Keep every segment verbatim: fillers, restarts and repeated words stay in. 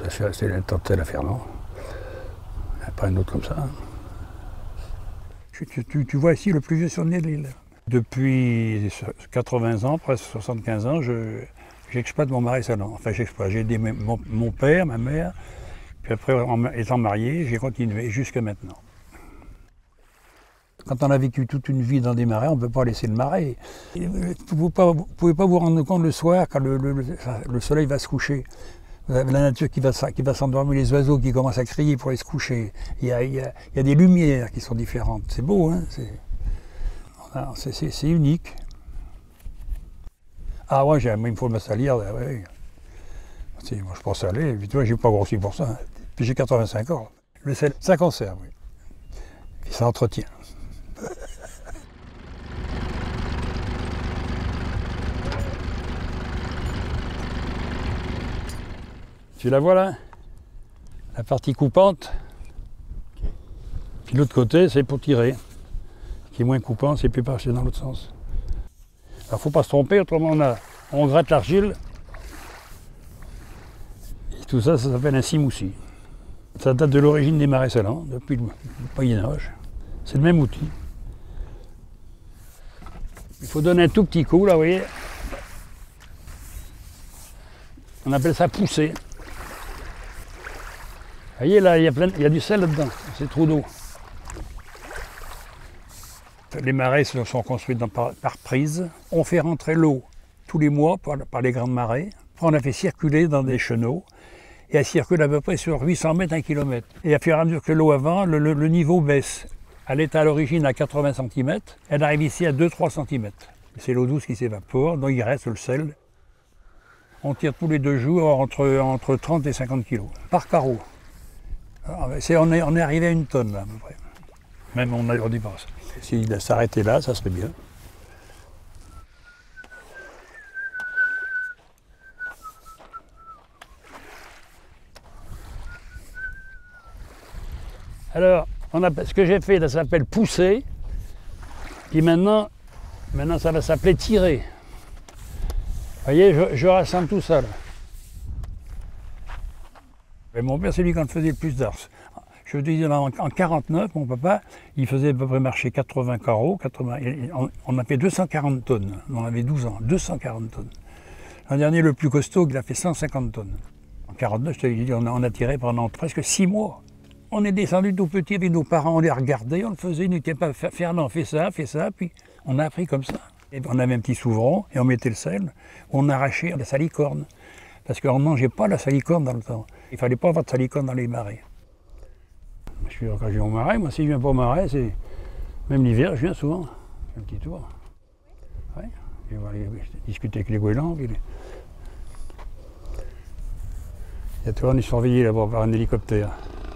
c'est la tortelle à Fernand. Il n'y a pas un autre comme ça. Tu, tu, tu vois ici le plus vieux saunier de l'île. Depuis quatre-vingts ans, presque soixante-quinze ans, je, j'exploite mon marais salant. Enfin, j'exploite. J'ai aidé mon, mon père, ma mère, puis après, en étant marié, j'ai continué jusqu'à maintenant. Quand on a vécu toute une vie dans des marais, on ne peut pas laisser le marais. Vous ne pouvez pas vous rendre compte le soir quand le, le, le soleil va se coucher. Vous avez la nature qui va, qui va s'endormir, les oiseaux qui commencent à crier pour aller se coucher. Il y a, il y a, il y a des lumières qui sont différentes. C'est beau, hein, c'est, c'est, c'est unique. Ah ouais, j'ai, il me faut ma salière. Ouais. Moi, je pense aller. Puis, tu vois, je n'ai pas grossi pour ça. Puis j'ai quatre-vingt-cinq ans. Le sel, ça conserve, oui. Et ça entretient. Tu la vois là? La partie coupante. Okay. Puis l'autre côté, c'est pour tirer. Qui est moins coupant, c'est plus passer dans l'autre sens. Alors il ne faut pas se tromper, autrement on, a, on gratte l'argile. Et tout ça, ça s'appelle un simoussi. Ça date de l'origine des marais salants, depuis le Moyen-Âge. C'est le même outil. Il faut donner un tout petit coup, là, vous voyez. On appelle ça pousser. Vous voyez, là, il y a, plein, il y a du sel là-dedans, c'est trop d'eau. Les marais sont construits dans, par, par prise. On fait rentrer l'eau tous les mois par, par les grandes marées. On la fait circuler dans des chenaux. Et elle circule à peu près sur huit cents mètres, un kilomètre. Et à fur et à mesure que l'eau avance, le, le, le niveau baisse. Elle est à l'origine à quatre-vingts centimètres. Elle arrive ici à deux à trois centimètres. C'est l'eau douce qui s'évapore, donc il reste le sel. On tire tous les deux jours entre, entre trente et cinquante kilos par carreau. C'est, on, est, on est arrivé à une tonne là, à peu près. Même on, on dépasse. S'il s'arrêtait là, ça serait bien. Alors, on a, ce que j'ai fait, là, ça s'appelle pousser. Puis maintenant, maintenant ça va s'appeler tirer. Vous voyez, je, je rassemble tout ça là. Et mon père, c'est lui qui en faisait le plus d'ars. Je veux dire, en, en quarante-neuf, mon papa, il faisait à peu près marcher quatre-vingts carreaux. quatre-vingts, on, on a fait deux cent quarante tonnes. On avait douze ans, deux cent quarante tonnes. L'an dernier, le plus costaud, il a fait cent cinquante tonnes. En quarante-neuf, je te dis, on a, on a tiré pendant presque six mois. On est descendu tout petit avec nos parents, on les regardait, on le faisait, ils n'étaient pas Fernand, fais ça, fais ça, puis on a appris comme ça. Et on avait un petit souverain et on mettait le sel, on arrachait la salicorne. Parce qu'on ne mangeait pas la salicorne dans le temps. Il ne fallait pas avoir de salicorne dans les marais. Je suis, quand je viens au marais, moi si je viens pas au marais, c'est. Même l'hiver, je viens souvent. Je fais un petit tour. Ouais. Je vais aller discuter avec les goélands. Les... Il y a tout le monde qui est surveillé là-bas par un hélicoptère.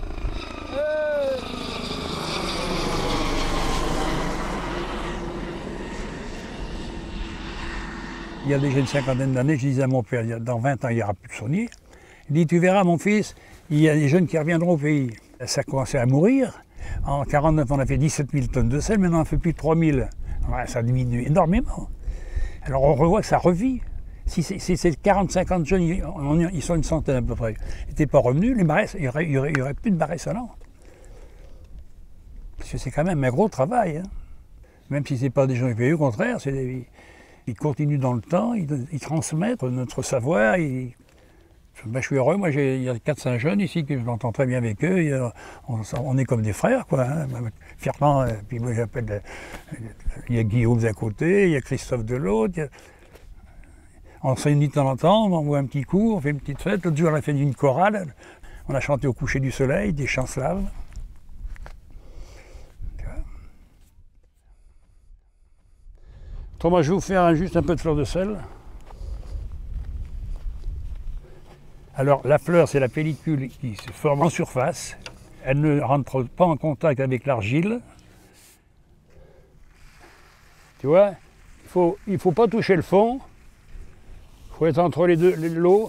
Il y a déjà une cinquantaine d'années, je disais à mon père, dans vingt ans, il n'y aura plus de saunier. Il dit, tu verras mon fils, il y a des jeunes qui reviendront au pays. Ça a commencé à mourir. En quarante-neuf, on a fait dix-sept mille tonnes de sel, maintenant on fait plus de trois mille. Ouais, ça diminue énormément. Alors on revoit que ça revit. Si c'est, si c'est quarante à cinquante jeunes, ils sont une centaine à peu près, ils n'étaient pas revenus, les marais, il n'y aurait, aurait, aurait plus de marais salants. Parce que c'est quand même un gros travail. Hein. Même si ce n'est pas des gens qui payent, au contraire, c'est des... Ils continuent dans le temps, ils, ils transmettent notre savoir. Ils... Ben, je suis heureux, moi j'ai, il y a quatre cinq jeunes ici que je m'entends très bien avec eux. Et, on, on est comme des frères, quoi. Hein. Fernand, puis moi j'appelle. Il y a Guillaume d'un côté, il y a Christophe de l'autre. A... On se réunit de temps en temps, on envoie un petit coup, on fait une petite fête. L'autre jour on a fait une chorale. On a chanté au coucher du soleil, des chants slaves. Moi, je vais vous faire juste un peu de fleur de sel. Alors, la fleur, c'est la pellicule qui se forme en surface. Elle ne rentre pas en contact avec l'argile. Tu vois, il faut, il faut pas toucher le fond. Il faut être entre les deux, l'eau.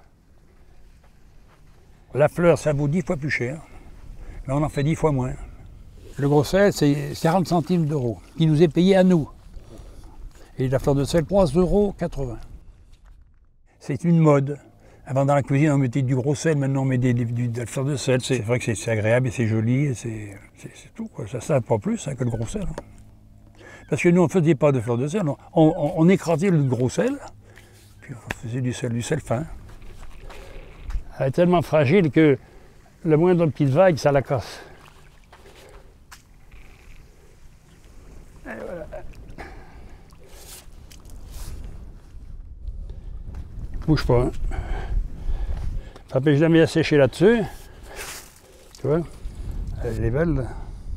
La fleur, ça vaut dix fois plus cher. Mais on en fait dix fois moins. Le gros sel, c'est quarante centimes d'euros, qui nous est payé à nous. Et la fleur de sel, trois euros quatre-vingts. C'est une mode. Avant, dans la cuisine, on mettait du gros sel, maintenant on met des, des, du, de la fleur de sel. C'est vrai que c'est agréable et c'est joli, et c'est tout, quoi. Ça ne pas plus hein, que le gros sel. Hein. Parce que nous, on ne faisait pas de fleur de sel, on, on, on écrasait le gros sel, puis on faisait du sel, du sel fin. Elle est tellement fragile que le moindre petite vague, ça la casse. Et voilà. Bouge pas. Hein. Ça n'empêche jamais à sécher là-dessus. Tu vois, elle est belle. Là.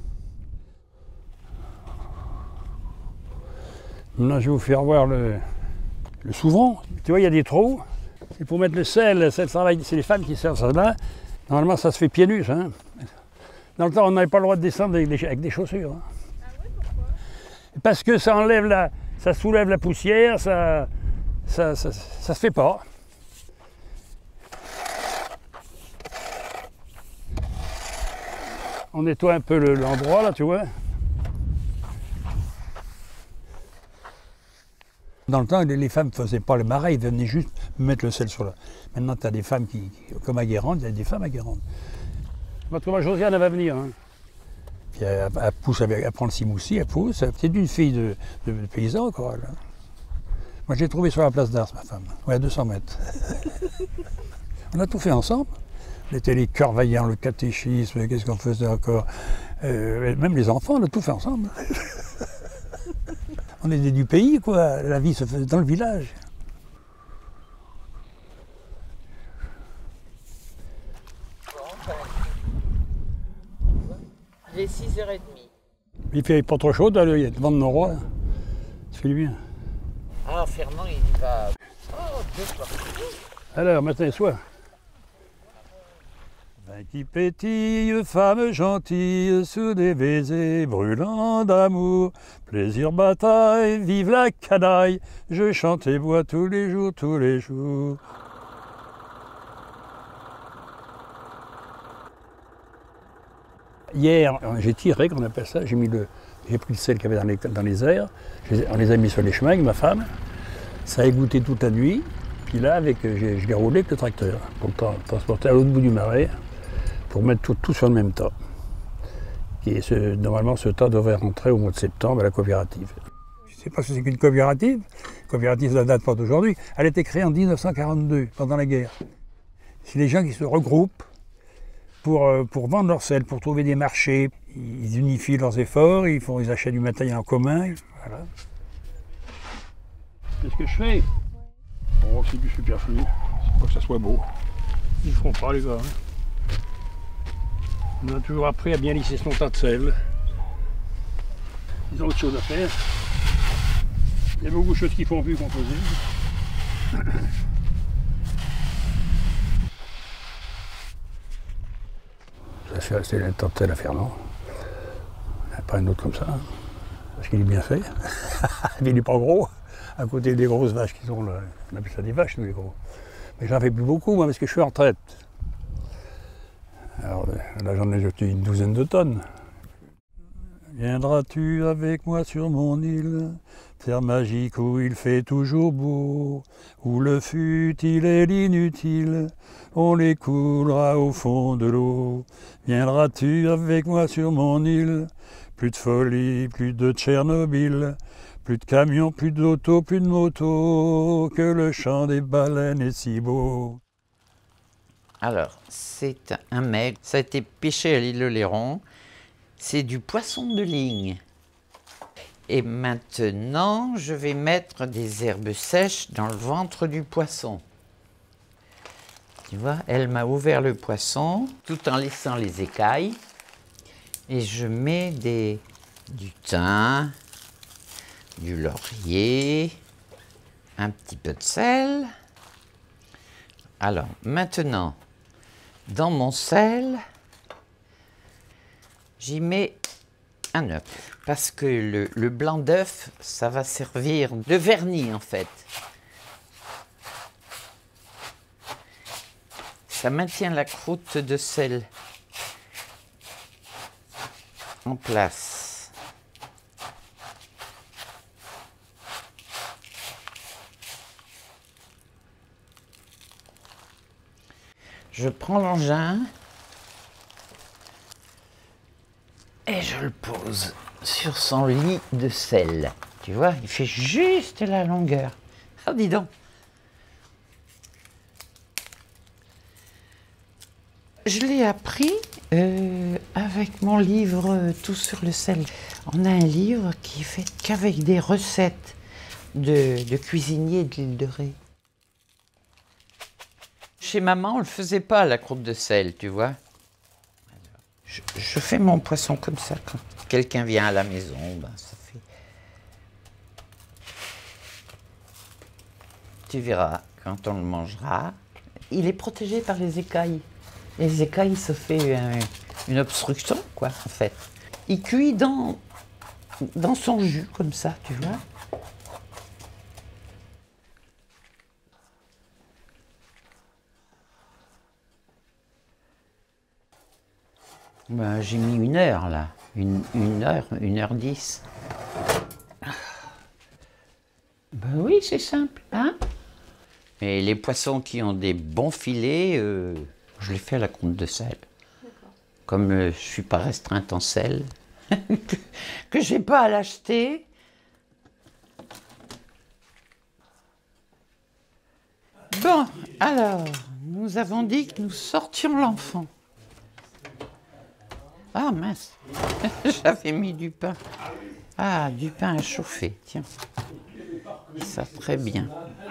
Maintenant, je vais vous faire voir le, le souvent. Tu vois, il y a des trous. Et pour mettre le sel, c'est les femmes qui servent ça là. Normalement, ça se fait pieds nus. Hein. Dans le temps, on n'avait pas le droit de descendre avec des, avec des chaussures. Hein. Ah oui, pourquoi? Parce que ça enlève la, ça soulève la poussière, ça, ça, ça, ça se fait pas. On nettoie un peu l'endroit là, tu vois. Dans le temps, les femmes ne faisaient pas le marais, ils venaient juste mettre le sel sur là. Maintenant, tu as des femmes qui, comme à Guérande, il y a des femmes à Guérande. Votre maman Josiane, elle va venir. Hein. Puis elle, elle pousse, avec, elle prend le simoussi, elle pousse. C'est une fille de, de, de paysan, quoi. Là. Moi, j'ai trouvé sur la place d'Ars, ma femme. Ouais, à deux cents mètres. On a tout fait ensemble. On était les cœurs vaillants, le catéchisme, qu'est-ce qu'on faisait encore. Euh, même les enfants, on a tout fait ensemble. On était du pays, quoi. La vie se faisait dans le village. Il est six heures trente. Il fait pas trop chaud, il y a le vent de noroît. Ça fait du bien. Ah, Fernand, il va... Oh, deux fois. Alors, matin et soir. Vin qui pétille, femme gentille, sous des baisers brûlants d'amour. Plaisir, bataille, vive la canaille, je chante et bois tous les jours, tous les jours. Hier, j'ai tiré, qu'on appelle ça, j'ai mis le, j'ai pris le sel qu'il y avait dans les, dans les airs, on les a mis sur les chemins avec ma femme, ça a égoutté toute la nuit, puis là, avec, je l'ai roulé avec le tracteur pour le transporter à l'autre bout du marais, pour mettre tout, tout sur le même tas. Et ce, normalement, ce tas devrait rentrer au mois de septembre à la coopérative. Je ne sais pas ce que c'est qu'une coopérative. La coopérative, ça ne date pas d'aujourd'hui. Elle a été créée en mille neuf cent quarante-deux, pendant la guerre. C'est les gens qui se regroupent pour, pour vendre leur sel, pour trouver des marchés. Ils unifient leurs efforts, ils, font, ils achètent du matériel en commun. Voilà. Qu'est-ce que je fais? Oh, c'est du superflu. C'est pas que ça soit beau. Ils ne feront pas, les gars. Hein. On a toujours appris à bien lisser son tas de sel. Ils ont autre chose à faire. Il y a beaucoup de choses qu'ils font plus qu'on faisait. C'est un tas de sel à Fernand. Il n'y a pas un autre comme ça. Hein. Parce qu'il est bien fait. Il n'est pas gros. À côté des grosses vaches qui sont là. On appelle ça des vaches, nous, les gros. Mais j'en fais plus beaucoup, moi, parce que je suis en retraite. Alors là, j'en ai jeté une douzaine de tonnes. Viendras-tu avec moi sur mon île, terre magique où il fait toujours beau, où le futile et l'inutile, on les coulera au fond de l'eau. Viendras-tu avec moi sur mon île, plus de folie, plus de Tchernobyl, plus de camions, plus d'auto, plus de motos, que le chant des baleines est si beau. Alors, c'est un maigre, ça a été pêché à l'île Oléron. C'est du poisson de ligne. Et maintenant, je vais mettre des herbes sèches dans le ventre du poisson. Tu vois, elle m'a ouvert le poisson tout en laissant les écailles. Et je mets des, du thym, du laurier, un petit peu de sel. Alors, maintenant, dans mon sel, j'y mets un œuf, parce que le, le blanc d'œuf, ça va servir de vernis en fait. Ça maintient la croûte de sel en place. je prends l'engin et je le pose sur son lit de sel. Tu vois, il fait juste la longueur. Ah, dis donc. Je l'ai appris euh, avec mon livre euh, Tout sur le sel. On a un livre qui est fait qu'avec des recettes de, de cuisiniers de l'île de Ré. Chez maman, on ne le faisait pas, la croûte de sel, tu vois. Je, je fais mon poisson comme ça. Quand quelqu'un vient à la maison, ben, ça fait... Tu verras, quand on le mangera, il est protégé par les écailles. Les écailles, ça fait euh, une obstruction, quoi, en fait. Il cuit dans, dans son jus, comme ça, tu vois. Ben, j'ai mis une heure, là. Une, une heure, une heure dix. Ben oui, c'est simple, hein. Et les poissons qui ont des bons filets, euh, je les fais à la croûte de sel. Comme euh, je ne suis pas restreinte en sel, que je n'ai pas à l'acheter. Bon, alors, nous avons dit que nous sortions l'enfant. Ah mince, j'avais mis du pain. Ah, du pain à chauffer, tiens. Ça, très bien.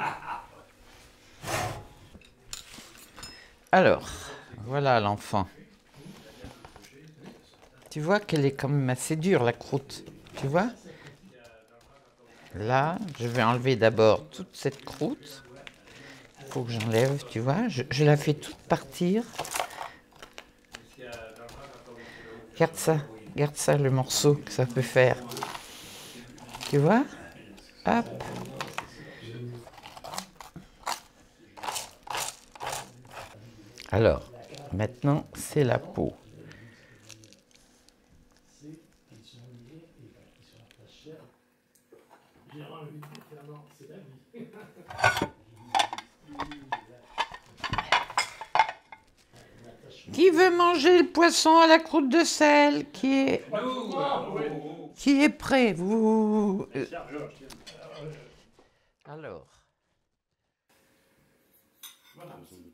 Alors, voilà l'enfant. Tu vois qu'elle est quand même assez dure, la croûte. Tu vois? Là, je vais enlever d'abord toute cette croûte. Il faut que j'enlève, tu vois. Je, je la fais toute partir. Regarde ça. Regarde ça, le morceau que ça peut faire. Tu vois? Hop. Alors, maintenant, c'est la peau. Qui veut manger le poisson à la croûte de sel qui est, qui est prêt? Vous... Alors.